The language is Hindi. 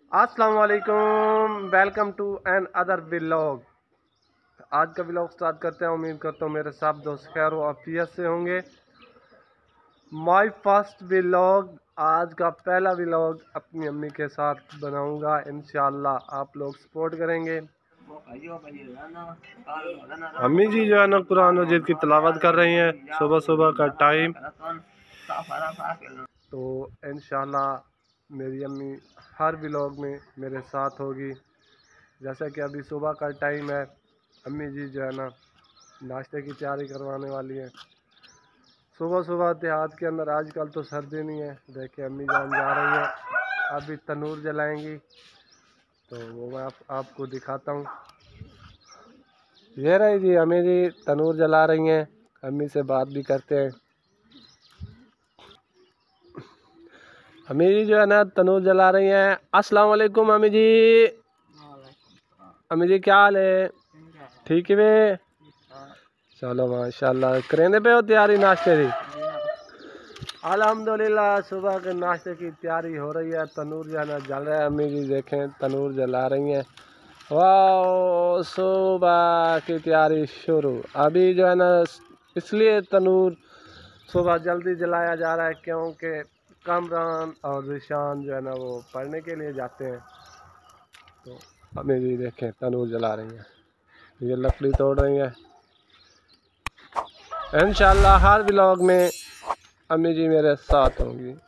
अस्सलाम वालेकुम, welcome to another vlog. आज का व्लॉग स्टार्ट करते हैं। उम्मीद करता हूँ मेरे सब दोस्त खैर व आफियत से होंगे। माय फर्स्ट व्लॉग, आज का पहला व्लॉग अपनी अम्मी के साथ बनाऊंगा। इंशाल्लाह आप लोग सपोर्ट करेंगे। अम्मी जी जो है ना कुरान मजीद की तिलावत कर रही हैं, सुबह सुबह का टाइम। तो इंशाल्लाह मेरी अम्मी हर व्लॉग में मेरे साथ होगी। जैसा कि अभी सुबह का टाइम है, अम्मी जी जो है ना नाश्ते की तैयारी करवाने वाली है। सुबह सुबह देहात के अंदर आजकल तो सर्दी नहीं है। देखिए अम्मी जान जा रही है, अभी तनूर जलाएंगी, तो वो मैं आपको दिखाता हूँ। ये रही जी अम्मी जी तनूर जला रही हैं। अम्मी से बात भी करते हैं। अम्मी जी जो है ना तनूर जला रही हैं। अस्सलाम वालेकुम अम्मी जी। अम्मी जी क्या हाल है? ठीक है वे? चलो माशाल्लाह। करेंदे पे हो तैयारी नाश्ते की? अल्हम्दुलिल्लाह सुबह के नाश्ते की तैयारी हो रही है। तनूर जो है ना जल रहा है। अम्मी जी देखें तनूर जला रही हैं। वाह, सुबह की तैयारी शुरू। अभी जो है ना इसलिए तनूर सुबह जल्दी जलाया जा रहा है क्योंकि कामरान और रिशान जो है ना वो पढ़ने के लिए जाते हैं। तो अम्मी जी देखें तनूर जला रही हैं, ये लकड़ी तोड़ रही हैं। इंशाल्लाह हर व्लॉग में अम्मी जी मेरे साथ होंगी।